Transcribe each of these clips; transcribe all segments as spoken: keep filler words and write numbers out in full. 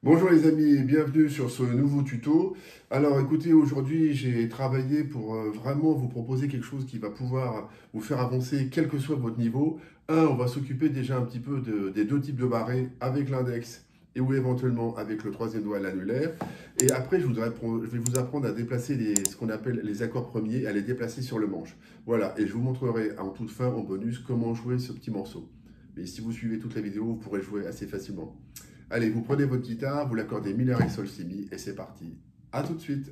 Bonjour les amis et bienvenue sur ce nouveau tuto. Alors écoutez, aujourd'hui j'ai travaillé pour euh, vraiment vous proposer quelque chose qui va pouvoir vous faire avancer quel que soit votre niveau. Un, on va s'occuper déjà un petit peu de- des deux types de barrés avec l'index et ou éventuellement avec le troisième doigt, l'annulaire. Et après je, vous apprends- je vais vous apprendre à déplacer les- ce qu'on appelle les accords premiers, à les déplacer sur le manche. Voilà, et je vous montrerai en toute fin, en bonus, comment jouer ce petit morceau. Mais si vous suivez toute la vidéo, vous pourrez jouer assez facilement. Allez, vous prenez votre guitare, vous l'accordez mi, la, ré, sol, si, mi, et c'est parti. À tout de suite.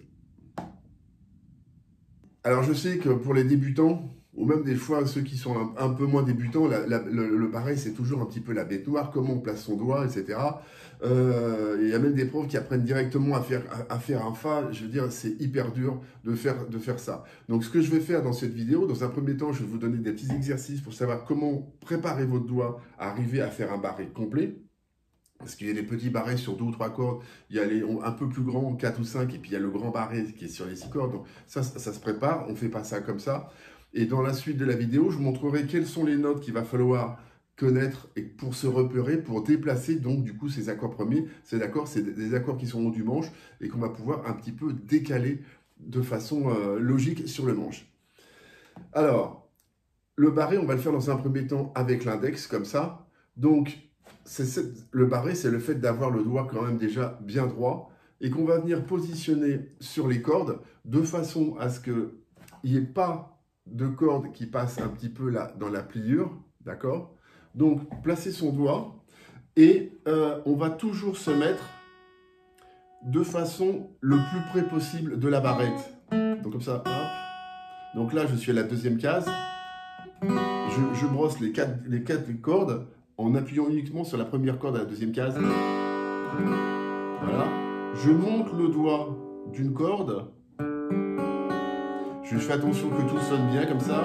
Alors je sais que pour les débutants, ou même des fois ceux qui sont un, un peu moins débutants, la- la- le, le pareil c'est toujours un petit peu la bête noire, comment on place son doigt, et cetera. Euh, Il y a même des profs qui apprennent directement à faire, à, à faire un fa. Je veux dire, c'est hyper dur de faire, de faire ça. Donc ce que je vais faire dans cette vidéo, dans un premier temps, je vais vous donner des petits exercices pour savoir comment préparer votre doigt à arriver à faire un barré complet. Parce qu'il y a des petits barrés sur deux ou trois cordes, il y a les un peu plus grands, quatre ou cinq, et puis il y a le grand barré qui est sur les six cordes. Donc ça, ça, ça se prépare, on ne fait pas ça comme ça. Et dans la suite de la vidéo, je vous montrerai quelles sont les notes qu'il va falloir connaître et pour se repérer, pour déplacer donc du coup ces accords premiers. Ces accords, c'est des accords qui sont au haut du manche et qu'on va pouvoir un petit peu décaler de façon euh, logique sur le manche. Alors, le barré, on va le faire dans un premier temps avec l'index, comme ça. Donc, cette, le barré, c'est le fait d'avoir le doigt quand même déjà bien droit et qu'on va venir positionner sur les cordes de façon à ce qu'il n'y ait pas de corde qui passe un petit peu là dans la pliure, d'accord? Donc, placer son doigt et euh, on va toujours se mettre de façon le plus près possible de la barrette. Donc, comme ça, hop. Donc là, je suis à la deuxième case. Je, je brosse les quatre, les quatre cordes en appuyant uniquement sur la première corde à la deuxième case. Voilà. Je monte le doigt d'une corde. Je fais attention que tout sonne bien comme ça.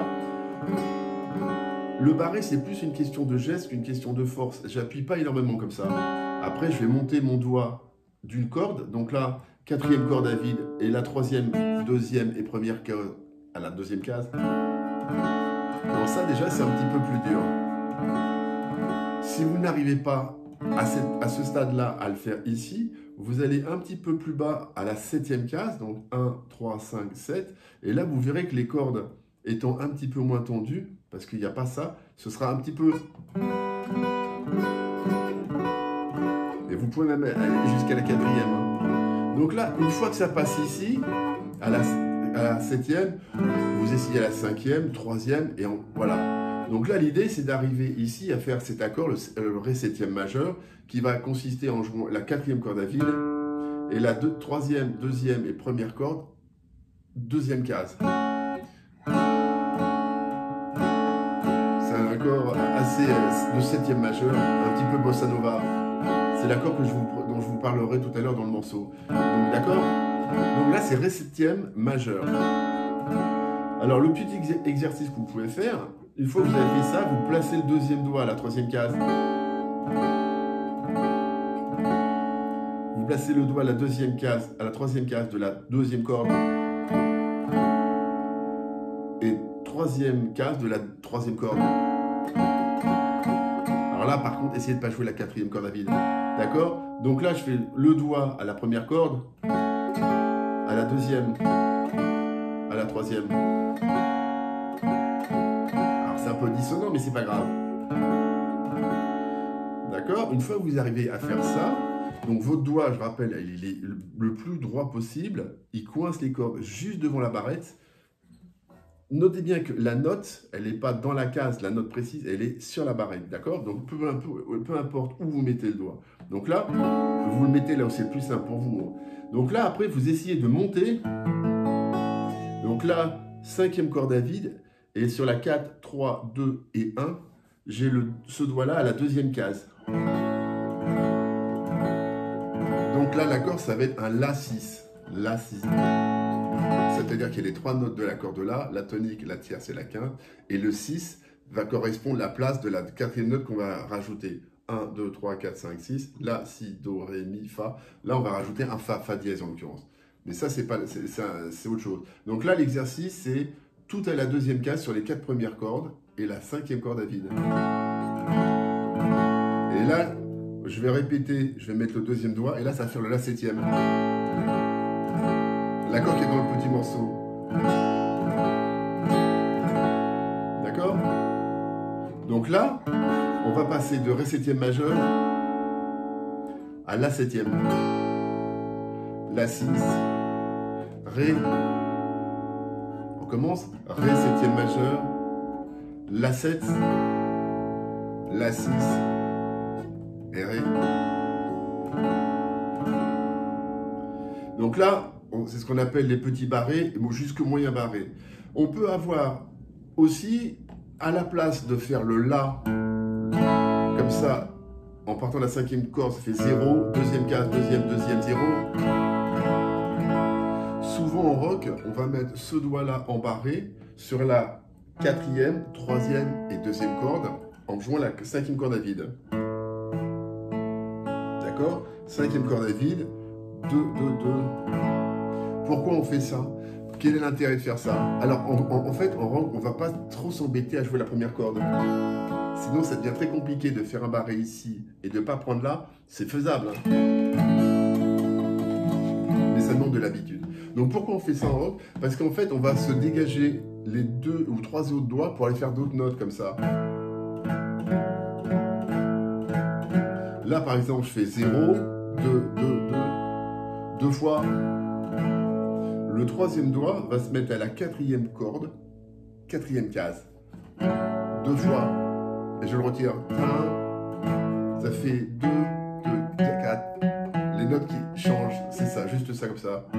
Le barré, c'est plus une question de geste qu'une question de force. J'appuie pas énormément comme ça. Après, je vais monter mon doigt d'une corde. Donc là, quatrième corde à vide et la troisième, deuxième et première corde à la deuxième case. Donc ça, déjà, c'est un petit peu plus dur. Si vous n'arrivez pas à, cette, à ce stade-là à le faire ici, vous allez un petit peu plus bas à la septième case, donc un, trois, cinq, sept, et là vous verrez que les cordes étant un petit peu moins tendues, parce qu'il n'y a pas ça, ce sera un petit peu... Et vous pouvez même aller jusqu'à la quatrième. Hein. Donc là, une fois que ça passe ici, à la, à la septième, vous essayez à la cinquième, troisième, et on, voilà. Donc là, l'idée, c'est d'arriver ici à faire cet accord, le, le Ré septième majeur, qui va consister en jouant la quatrième corde à vide, et la deux, troisième, deuxième et première corde, deuxième case. C'est un accord assez de septième majeur, un petit peu bossa nova. C'est l'accord que je vous, dont je vous parlerai tout à l'heure dans le morceau. Donc d'accord? Donc là, c'est Ré septième majeur. Alors, le petit exercice que vous pouvez faire, une fois que vous avez fait ça, vous placez le deuxième doigt à la troisième case. Vous placez le doigt à la deuxième case, à la troisième case de la deuxième corde. Et troisième case de la troisième corde. Alors là, par contre, essayez de ne pas jouer la quatrième corde à vide. D'accord? Donc là, je fais le doigt à la première corde, à la deuxième, à la troisième. Alors c'est un peu dissonant, mais c'est pas grave. D'accord? Une fois que vous arrivez à faire ça, donc votre doigt, je rappelle, il est le plus droit possible, il coince les cordes juste devant la barrette. Notez bien que la note, elle n'est pas dans la case, la note précise, elle est sur la barrette, d'accord? Donc peu, peu, peu importe où vous mettez le doigt. Donc là, vous le mettez là où c'est le plus simple pour vous. Donc là, après, vous essayez de monter. Donc là, cinquième corde à vide, et sur la quatre, trois, deux et un, j'ai ce doigt-là à la deuxième case. Donc là, l'accord, ça va être un La six. La six. C'est-à-dire qu'il y a les trois notes de l'accord de La, la tonique, la tierce et la quinte. Et le six va correspondre à la place de la quatrième note qu'on va rajouter. un, deux, trois, quatre, cinq, six. La, si, do, ré, mi, fa. Là, on va rajouter un fa, fa dièse en l'occurrence. Mais ça, c'est pas, c'est autre chose. Donc là, l'exercice, c'est tout à la deuxième case sur les quatre premières cordes et la cinquième corde à vide. Et là, je vais répéter, je vais mettre le deuxième doigt, et là, ça va faire le La septième. L'accord qui est dans le petit morceau. D'accord? Donc là, on va passer de Ré septième majeur à La septième. La six, Ré, on commence, Ré septième majeur, La sept, La six, et Ré. Donc là, c'est ce qu'on appelle les petits barrés, jusqu'au moyen barré. On peut avoir aussi, à la place de faire le La, comme ça, en partant de la cinquième corde, ça fait zéro, deuxième case, deuxième, deuxième, zéro. Souvent en rock, on va mettre ce doigt-là en barré sur la quatrième, troisième et deuxième corde en jouant la cinquième corde à vide. D'accord? Cinquième corde à vide, deux, deux, deux. Pourquoi on fait ça? Quel est l'intérêt de faire ça? Alors, en, en, en fait, en rock, on ne va pas trop s'embêter à jouer la première corde. Sinon, ça devient très compliqué de faire un barré ici et de ne pas prendre là. C'est faisable. Hein, mais ça demande de l'habitude. Donc, pourquoi on fait ça en rock? Parce qu'en fait, on va se dégager les deux ou trois autres doigts pour aller faire d'autres notes comme ça. Là, par exemple, je fais zéro, deux, deux, deux, deux fois. Le troisième doigt va se mettre à la quatrième corde, quatrième case. Deux fois. Et je le retire. Un. Ça fait deux, deux, quatre. Les notes qui changent, c'est ça, juste ça comme ça.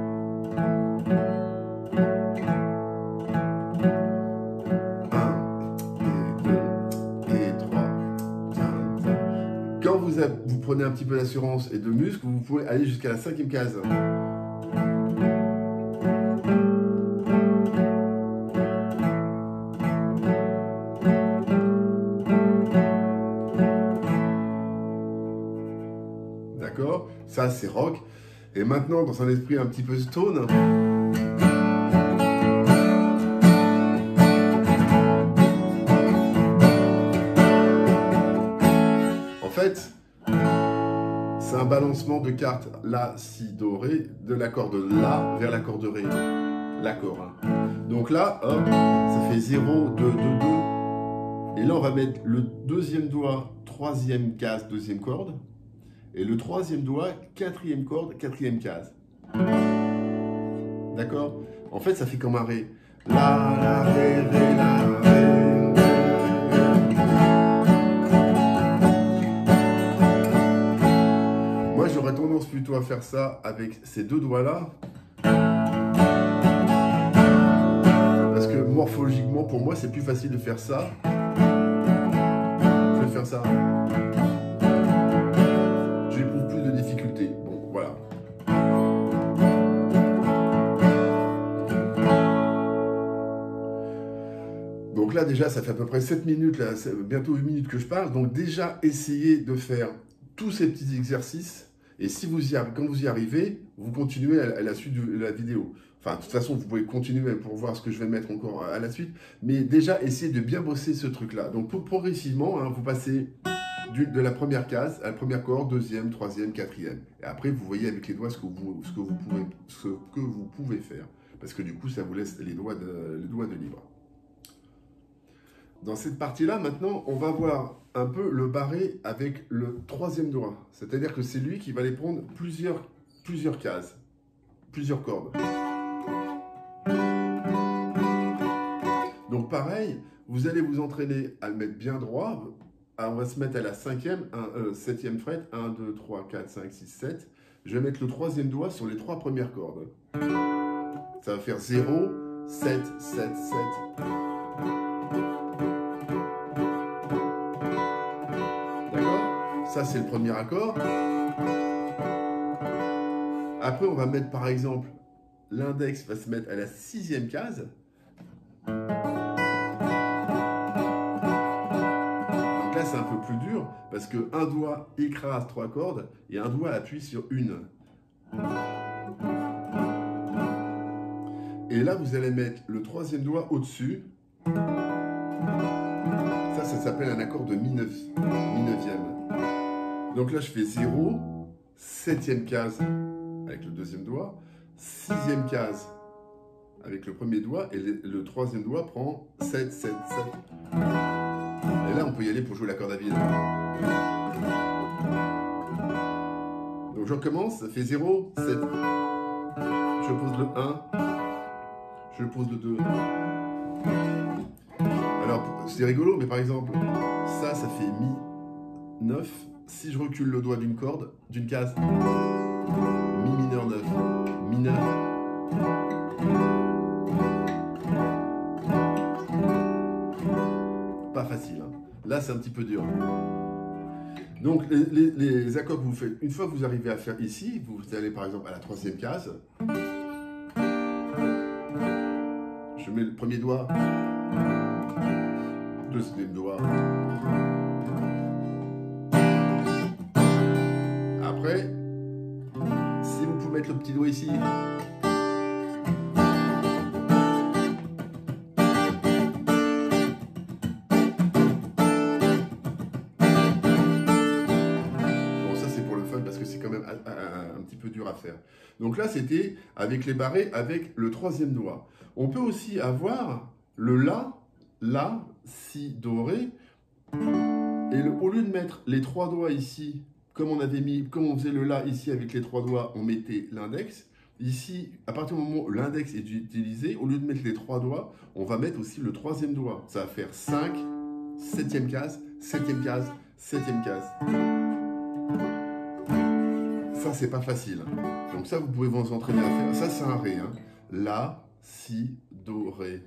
Un, et deux, et trois. Quand vous, avez, vous prenez un petit peu d'assurance et de muscle, vous pouvez aller jusqu'à la cinquième case. D'accord? Ça, c'est rock. Et maintenant, dans un esprit un petit peu stone, en fait, c'est un balancement de cartes La, Si, Do, Ré, de l'accord de La vers l'accord de Ré. L'accord. Hein. Donc là, hop, ça fait zéro, deux, deux, deux. Et là, on va mettre le deuxième doigt, troisième case, deuxième corde. Et le troisième doigt, quatrième corde, quatrième case. D'accord? En fait, ça fait comme un Ré. La, la, Ré, Ré, la, Ré. Moi, j'aurais tendance plutôt à faire ça avec ces deux doigts-là. Parce que morphologiquement, pour moi, c'est plus facile de faire ça. Je vais faire ça. Donc là, déjà, ça fait à peu près sept minutes, là, bientôt huit minutes que je parle. Donc déjà, essayez de faire tous ces petits exercices. Et si vous y, quand vous y arrivez, vous continuez à, à la suite de la vidéo. Enfin, de toute façon, vous pouvez continuer pour voir ce que je vais mettre encore à la suite. Mais déjà, essayez de bien bosser ce truc-là. Donc pour, progressivement, hein, vous passez du, de la première case à la première corde, deuxième, troisième, quatrième. Et après, vous voyez avec les doigts ce que vous, ce que vous, pouvez, ce que vous pouvez faire. Parce que du coup, ça vous laisse les doigts de, les doigts de libre. Dans cette partie-là, maintenant, on va voir un peu le barré avec le troisième doigt. C'est-à-dire que c'est lui qui va aller prendre plusieurs, plusieurs cases, plusieurs cordes. Donc pareil, vous allez vous entraîner à le mettre bien droit. Alors, on va se mettre à la cinquième, un, euh, septième fret, un, deux, trois, quatre, cinq, six, sept. Je vais mettre le troisième doigt sur les trois premières cordes. Ça va faire zéro, sept, sept, sept. Ça, c'est le premier accord. Après, on va mettre, par exemple, l'index va se mettre à la sixième case. Donc là, c'est un peu plus dur, parce qu'un doigt écrase trois cordes, et un doigt appuie sur une. Et là, vous allez mettre le troisième doigt au-dessus. Ça, ça s'appelle un accord de mi neuvième. Donc là, je fais zéro, septième case avec le deuxième doigt, sixième case avec le premier doigt, et le, le troisième doigt prend sept, sept, sept. Et là, on peut y aller pour jouer la corde à vide. Donc je recommence, ça fait zéro, sept. Je pose le un, je pose le deux. Alors, c'est rigolo, mais par exemple, ça, ça fait mi neuf. Si je recule le doigt d'une corde, d'une case, mi mineur neuf, mineur. Pas facile, hein. Là, c'est un petit peu dur. Donc, les, les, les accords que vous faites, une fois que vous arrivez à faire ici, vous allez par exemple à la troisième case. Je mets le premier doigt, deuxième doigt. Après, si vous pouvez mettre le petit doigt ici, parce que c'est quand même un, un, un petit peu dur à faire. Donc là, c'était avec les barrés, avec le troisième doigt. On peut aussi avoir le La, La, Si, Do, Ré. Et le, au lieu de mettre les trois doigts ici, comme on avait mis, comme on faisait le La ici avec les trois doigts, on mettait l'index. Ici, à partir du moment où l'index est utilisé, au lieu de mettre les trois doigts, on va mettre aussi le troisième doigt. Ça va faire cinq, septième case, septième case, septième case. Ça, c'est pas facile. Donc ça, vous pouvez vous entraîner à faire. Ça, c'est un Ré. Hein. La, Si, Do, Ré.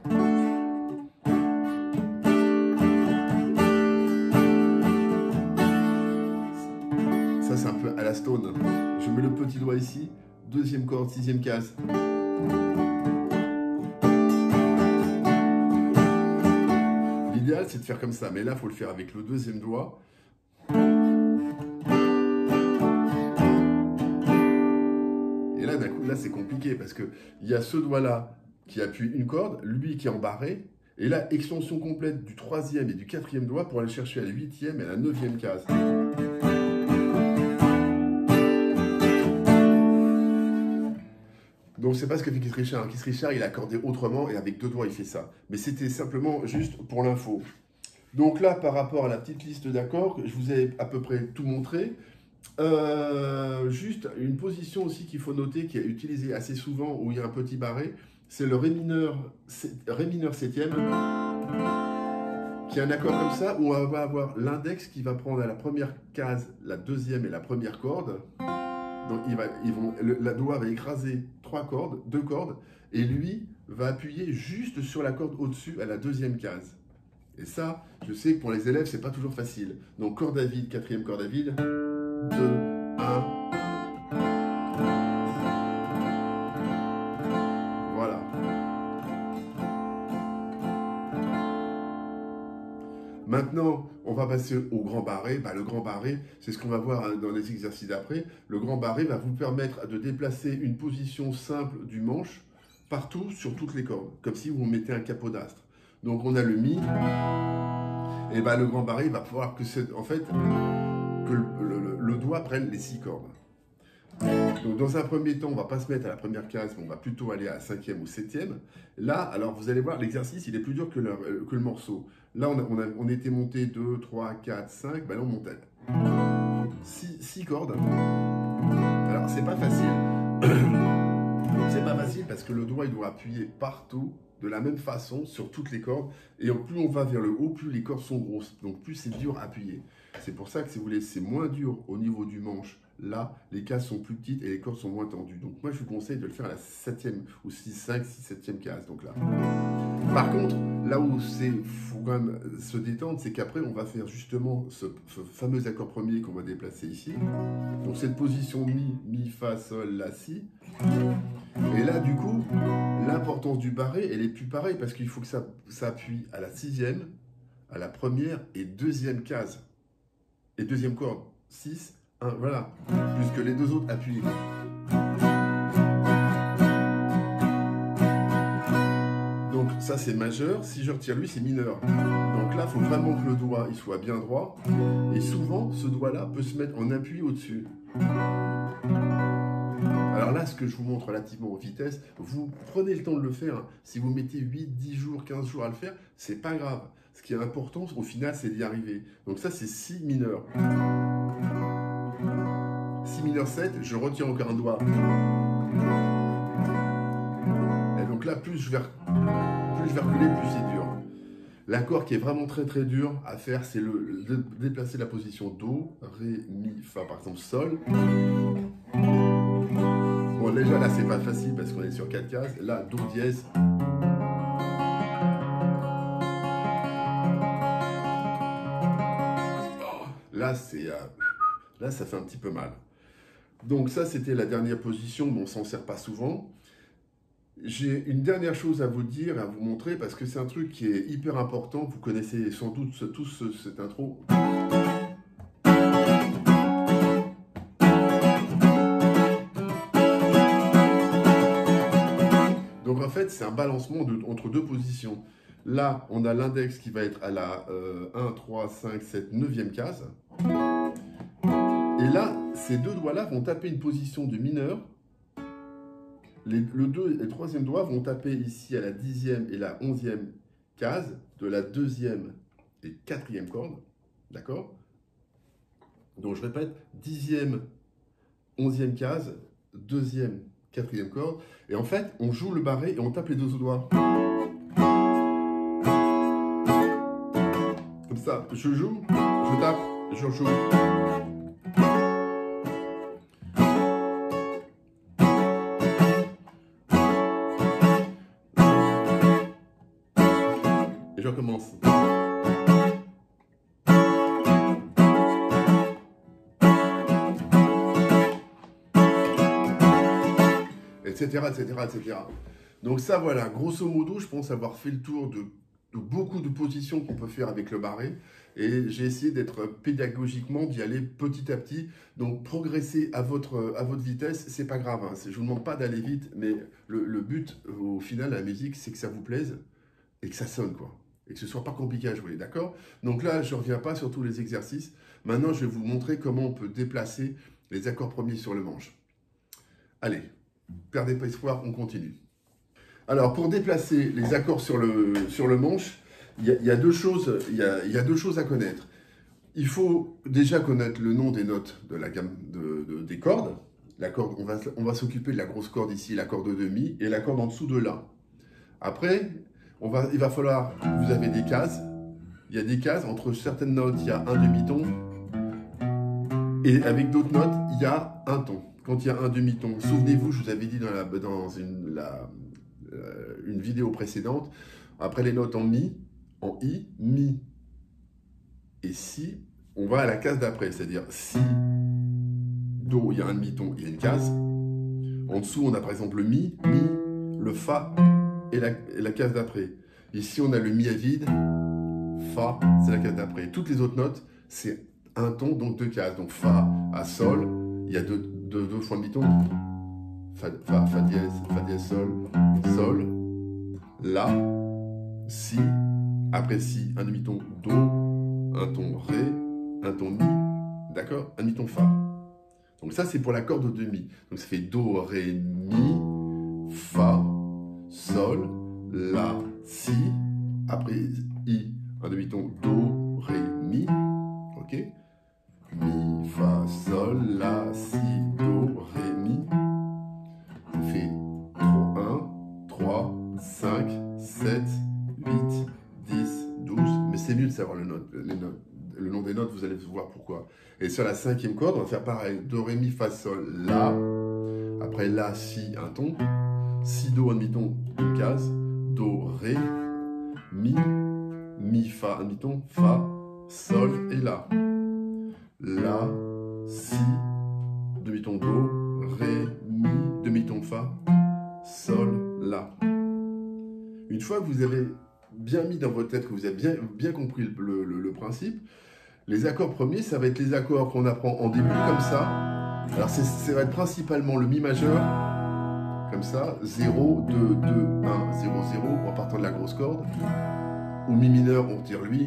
Ça, c'est un peu à la Stone. Je mets le petit doigt ici. Deuxième corde, sixième case. L'idéal, c'est de faire comme ça. Mais là, il faut le faire avec le deuxième doigt. Et là, d'un coup, là, c'est compliqué parce qu'il y a ce doigt-là qui appuie une corde, lui qui est embarré, et là, extension complète du troisième et du quatrième doigt pour aller chercher à la huitième et à la neuvième case. Donc, c'est pas ce que fait Keith Richards. Keith Richards, il a accordé autrement et avec deux doigts, il fait ça. Mais c'était simplement juste pour l'info. Donc là, par rapport à la petite liste d'accords, je vous ai à peu près tout montré. Euh, juste une position aussi qu'il faut noter, qui est utilisée assez souvent, où il y a un petit barré, c'est le Ré mineur, Ré mineur septième, qui est un accord comme ça, où on va avoir l'index qui va prendre à la première case, la deuxième et la première corde. Donc il va, ils vont, le la doigt va écraser trois cordes, deux cordes, et lui va appuyer juste sur la corde au-dessus à la deuxième case. Et ça, je sais que pour les élèves, c'est pas toujours facile. Donc corde à vide, quatrième corde à vide. deux, un. Voilà. Maintenant, on va passer au grand barré. Bah, le grand barré, c'est ce qu'on va voir dans les exercices d'après. Le grand barré va vous permettre de déplacer une position simple du manche partout sur toutes les cordes, comme si vous mettez un capodastre. Donc on a le Mi, et bah, le grand barré va pouvoir que c'est en fait que le, le, le doigt prenne les six cordes. Donc dans un premier temps, on ne va pas se mettre à la première case, mais on va plutôt aller à la cinquième ou septième. Là, alors vous allez voir, l'exercice, il est plus dur que le, que le morceau. Là, on, a, on, a, on était monté deux, trois, quatre, cinq, ben là on monte à six cordes. Alors c'est pas facile. C'est pas facile parce que le doigt, il doit appuyer partout, de la même façon, sur toutes les cordes. Et plus on va vers le haut, plus les cordes sont grosses. Donc plus c'est dur à appuyer. C'est pour ça que si vous voulez, c'est moins dur au niveau du manche. Là, les cases sont plus petites et les cordes sont moins tendues. Donc moi, je vous conseille de le faire à la septième ou six, cinq, six, septième case. Donc là. Par contre, là où c'est faut quand même se détendre, c'est qu'après, on va faire justement ce, ce fameux accord premier qu'on va déplacer ici. Donc cette position Mi, Mi, Fa, Sol, La, Si. Et là, du coup, l'importance du barré, elle est plus pareille parce qu'il faut que ça, ça appuie à la sixième, à la première et deuxième case. Et deuxième corde, six, un, voilà, puisque les deux autres appuient. Donc ça ça c'est majeur, si je retire lui c'est mineur. Donc là il faut vraiment que le doigt il soit bien droit, et souvent ce doigt là peut se mettre en appui au-dessus. Alors là ce que je vous montre relativement aux vitesses, vous prenez le temps de le faire, si vous mettez huit, dix jours, quinze jours à le faire, c'est pas grave. Ce qui est important au final c'est d'y arriver. Donc ça c'est si mineur. Si mineur sept, je retire encore un doigt. Et donc là plus je vais, plus je vais reculer, plus c'est dur. L'accord qui est vraiment très très dur à faire, c'est le, le déplacer la position Do, Ré, Mi, Fa, par exemple Sol. Bon déjà là c'est pas facile parce qu'on est sur quatre cases. Là Do dièse. Oh, là c'est euh, là ça fait un petit peu mal. Donc ça c'était la dernière position, mais on s'en sert pas souvent. J'ai une dernière chose à vous dire, à vous montrer, parce que c'est un truc qui est hyper important. Vous connaissez sans doute tous cette intro. Donc en fait, c'est un balancement de, entre deux positions. Là, on a l'index qui va être à la euh, un, trois, cinq, sept, neuvième case. Et là, ces deux doigts-là vont taper une position de mineur. Les, le deux et le troisième doigt vont taper ici à la dixième et la onzième case de la deuxième et quatrième corde. D'accord? Donc je répète, dixième, onzième case, deuxième, quatrième corde. Et en fait, on joue le barré et on tape les deux doigts. Comme ça, je joue, je tape, je joue. Je recommence. Etc, etc, et cetera. Donc ça, voilà, grosso modo, je pense avoir fait le tour de, de beaucoup de positions qu'on peut faire avec le barré. Et j'ai essayé d'être pédagogiquement, d'y aller petit à petit. Donc progresser à votre, à votre vitesse, c'est pas grave. Hein. Je ne vous demande pas d'aller vite, mais le, le but, au final, la musique, c'est que ça vous plaise et que ça sonne, quoi. Et que ce ne soit pas compliqué à jouer, d'accord? Donc là, je ne reviens pas sur tous les exercices. Maintenant, je vais vous montrer comment on peut déplacer les accords premiers sur le manche. Allez, perdez pas espoir, on continue. Alors, pour déplacer les accords sur le, sur le manche, il y, y, a deux choses, il y a, y a deux choses à connaître. Il faut déjà connaître le nom des notes de la gamme de, de, des cordes. La corde, on va, on va s'occuper de la grosse corde ici, la corde de Mi, et la corde en dessous de La. Après, On va, il va falloir, vous avez des cases, il y a des cases, entre certaines notes, il y a un demi-ton, et avec d'autres notes, il y a un ton. Quand il y a un demi-ton, souvenez-vous, je vous avais dit dans, la, dans une, la, euh, une vidéo précédente, après les notes en Mi, en I, Mi et Si, on va à la case d'après, c'est-à-dire Si, Do, il y a un demi-ton, il y a une case. En dessous, on a par exemple le Mi, Mi, le Fa, et la, et la case d'après. Ici, on a le Mi à vide, Fa, c'est la case d'après. Toutes les autres notes, c'est un ton, donc deux cases. Donc Fa à Sol, il y a deux, deux, deux fois demi-ton. Fa, fa, fa dièse, Fa dièse, Sol, Sol, La, Si, après Si, un demi-ton, Do, un ton Ré, un ton Mi, d'accord? Un demi-ton Fa. Donc ça, c'est pour la corde de Mi. Donc ça fait Do, Ré, Mi, Fa, Sol, La, Si, après I, un demi-ton, Do, Ré, Mi, ok? Mi, Fa, Sol, La, Si, Do, Ré, Mi. Ça fait un, trois, cinq, sept, huit, dix, douze. Mais c'est mieux de savoir le, note, les notes, le nom des notes, vous allez voir pourquoi. Et sur la cinquième corde, on va faire pareil. Do, Ré, Mi, Fa, Sol, La. Après La, Si, un ton. Si, Do, un demi-ton, une case. Do, Ré, Mi, Mi, Fa, un demi-ton, Fa, Sol et La. La, Si, demi-ton, Do, Ré, Mi, demi-ton, Fa, Sol, La. Une fois que vous avez bien mis dans votre tête, que vous avez bien, bien compris le, le, le principe, les accords premiers, ça va être les accords qu'on apprend en début comme ça. Alors ça va être principalement le Mi majeur, comme ça, zéro, deux, deux, un, zéro, zéro, en partant de la grosse corde. Ou mi mineur, on retire lui.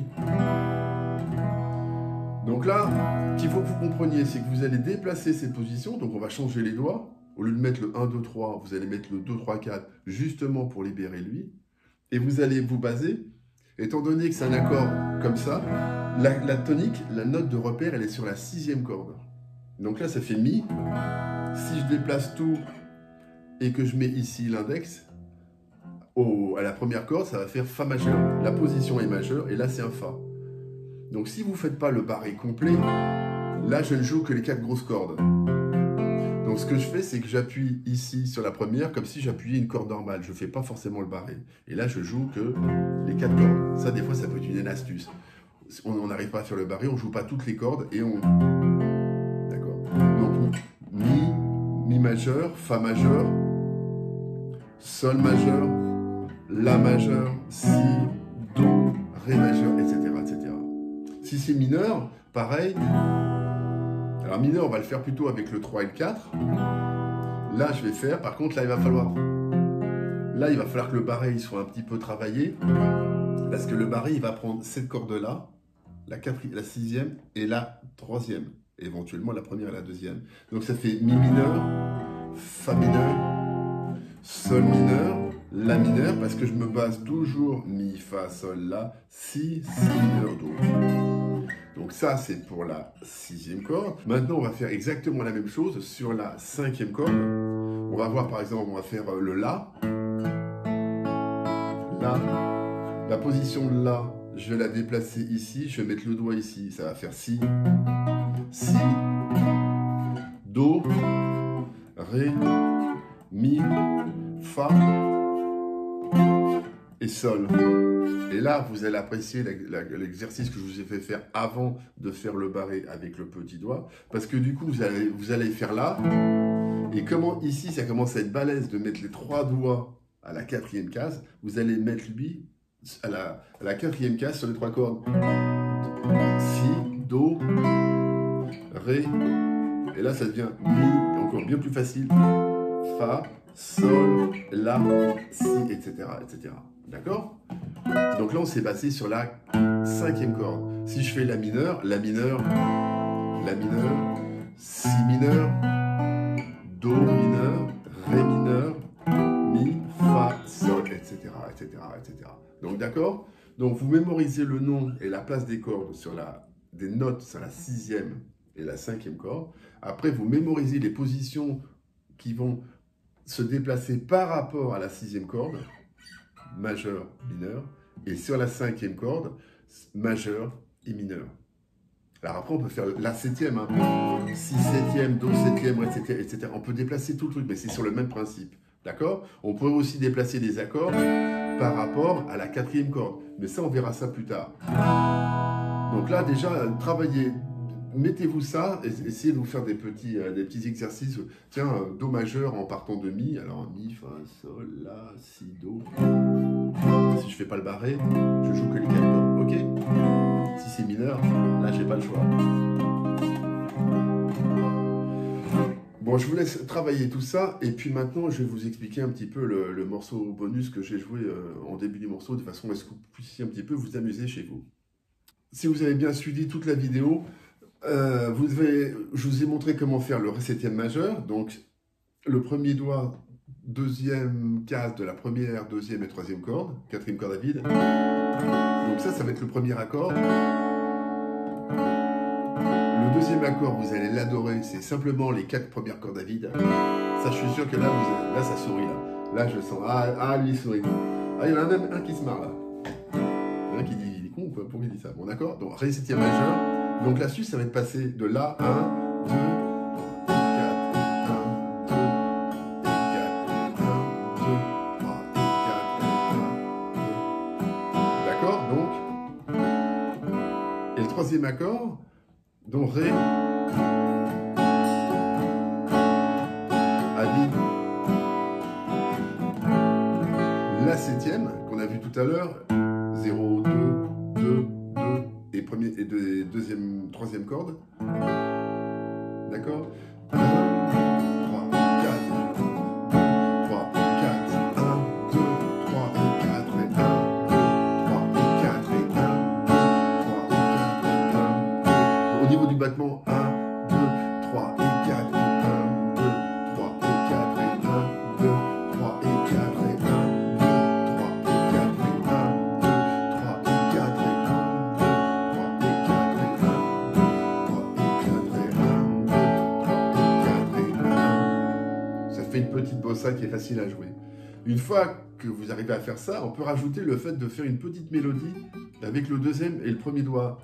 Donc là, ce qu'il faut que vous compreniez, c'est que vous allez déplacer cette position, donc on va changer les doigts. Au lieu de mettre le un, deux, trois, vous allez mettre le deux, trois, quatre, justement pour libérer lui. Et vous allez vous baser, étant donné que c'est un accord comme ça, la, la tonique, la note de repère, elle est sur la sixième corde. Donc là, ça fait Mi. Si je déplace tout et que je mets ici l'index, à la première corde, ça va faire Fa majeur. La position est majeure et là, c'est un Fa. Donc si vous ne faites pas le barré complet, là, je ne joue que les quatre grosses cordes. Donc ce que je fais, c'est que j'appuie ici sur la première, comme si j'appuyais une corde normale. Je ne fais pas forcément le barré. Et là, je joue que les quatre cordes. Ça, des fois, ça peut être une astuce. On n'arrive pas à faire le barré, on ne joue pas toutes les cordes et on... D'accord. Donc, Mi, Mi majeur, Fa majeur, Sol majeur, La majeur, Si, Do, Ré majeur, et cetera, et cetera. Si c'est mineur, pareil. Alors mineur, on va le faire plutôt avec le trois et le quatre. Là, je vais faire, par contre, là, il va falloir... Là, il va falloir que le barré il soit un petit peu travaillé. Parce que le barré, il va prendre cette corde-là, la, la sixième et la troisième. Éventuellement, la première et la deuxième. Donc, ça fait Mi mineur, Fa mineur, Sol mineur, La mineur, parce que je me base toujours Mi, Fa, Sol, La, Si, Si mineur, Do. Donc ça, c'est pour la sixième corde. Maintenant, on va faire exactement la même chose sur la cinquième corde. On va voir, par exemple, on va faire le La. La. La position de La, je vais la déplacer ici. Je vais mettre le doigt ici. Ça va faire Si, Si, Do, Ré, Mi, Fa et Sol. Et là, vous allez apprécier l'exercice que je vous ai fait faire avant de faire le barré avec le petit doigt. Parce que du coup, vous allez, vous allez faire là. Et comment ici, ça commence à être balèze de mettre les trois doigts à la quatrième case. Vous allez mettre lui à la, à la quatrième case sur les trois cordes. Si, Do, Ré. Et là, ça devient Mi, encore bien plus facile. Fa, Sol, La, Si, et cetera, et cetera. D'accord? Donc là, on s'est basé sur la cinquième corde. Si je fais La mineur, La mineur, La mineur, Si mineur, Do mineur, Ré mineur, Mi, Fa, Sol, et cetera, et cetera, et cetera. Donc d'accord? Donc vous mémorisez le nom et la place des cordes sur la, des notes sur la sixième et la cinquième corde. Après, vous mémorisez les positions qui vont se déplacer par rapport à la sixième corde, majeur, mineur, et sur la cinquième corde, majeur et mineur. Alors après, on peut faire la septième, hein. Si septième, Do septième, et cetera, et cetera. On peut déplacer tout le truc, mais c'est sur le même principe. D'accord? On peut aussi déplacer des accords par rapport à la quatrième corde. Mais ça, on verra ça plus tard. Donc là, déjà, travaillez. Mettez-vous ça, et essayez de vous faire des petits, euh, des petits exercices. Tiens, euh, Do majeur en partant de Mi. Alors Mi, Fa, Sol, La, Si, Do. Si je fais pas le barré, je joue que les quatre cordes. Ok? Si c'est mineur, là, j'ai pas le choix. Bon, je vous laisse travailler tout ça. Et puis maintenant, je vais vous expliquer un petit peu le, le morceau bonus que j'ai joué euh, en début du morceau, de façon à ce que vous puissiez un petit peu vous amuser chez vous. Si vous avez bien suivi toute la vidéo, Euh, vous devez, je vous ai montré comment faire le Ré septième majeur, donc le premier doigt, deuxième case de la première, deuxième et troisième corde, quatrième corde à vide. Donc ça, ça va être le premier accord. Le deuxième accord, vous allez l'adorer, c'est simplement les quatre premières cordes à vide. Ça, je suis sûr que là, vous, là ça sourit. Là, là je sens, ah, ah, lui, il sourit. Ah, il y en a même un qui se marre là. Il y en a un qui dit, il est con ou quoi? Pourquoi il dit ça? Bon, d'accord, donc Ré septième majeur. Donc l'astuce, ça va être passé de là, un, deux, quatre, un, deux, quatre, un, deux, trois, quatre, un, deux. D'accord? Donc, et le troisième accord, donc Ré, à vide. La septième, qu'on a vu tout à l'heure, zéro, deux, deux, et, premier, et deux, deuxième, troisième corde. D'accord? un, trois, quatre, deux, trois, du battement. un, deux, trois et quatre. Et un, deux, trois et quatre. Et un, deux, trois et quatre. Et un, deux, trois et quatre. Et un, deux, trois et quatre. Et un, deux, trois et quatre. Et un, deux, trois et quatre. Et un, deux, trois et quatre. Et un. Ça fait une petite bossa qui est facile à jouer. Une fois que vous arrivez à faire ça, on peut rajouter le fait de faire une petite mélodie avec le deuxième et le premier doigt.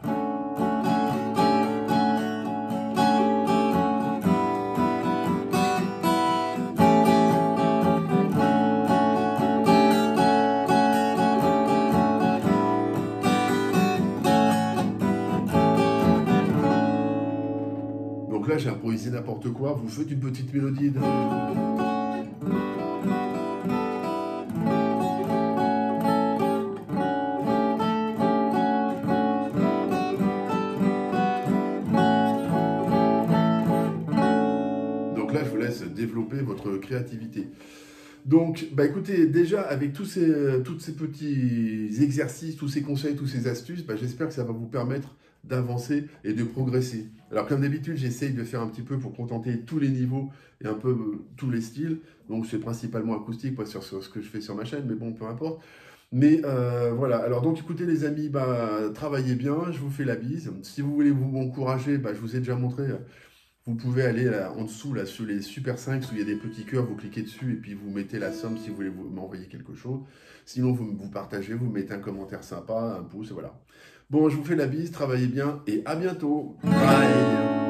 Donc là, j'ai improvisé n'importe quoi. Vous faites une petite mélodie. De... Donc là, je vous laisse développer votre créativité. Donc, bah écoutez, déjà, avec tous ces, tous ces petits exercices, tous ces conseils, tous ces astuces, bah, j'espère que ça va vous permettre d'avancer et de progresser. Alors, comme d'habitude, j'essaye de faire un petit peu pour contenter tous les niveaux et un peu euh, tous les styles. Donc, c'est principalement acoustique, pas sur, sur ce que je fais sur ma chaîne, mais bon, peu importe. Mais euh, voilà, alors donc écoutez les amis, bah, travaillez bien, je vous fais la bise. Si vous voulez vous encourager, bah, je vous ai déjà montré... Vous pouvez aller là, en dessous, là, sur les Super cinq, où il y a des petits cœurs, vous cliquez dessus et puis vous mettez la somme si vous voulez m'envoyer quelque chose. Sinon, vous, vous partagez, vous mettez un commentaire sympa, un pouce, et voilà. Bon, je vous fais la bise, travaillez bien et à bientôt. Bye.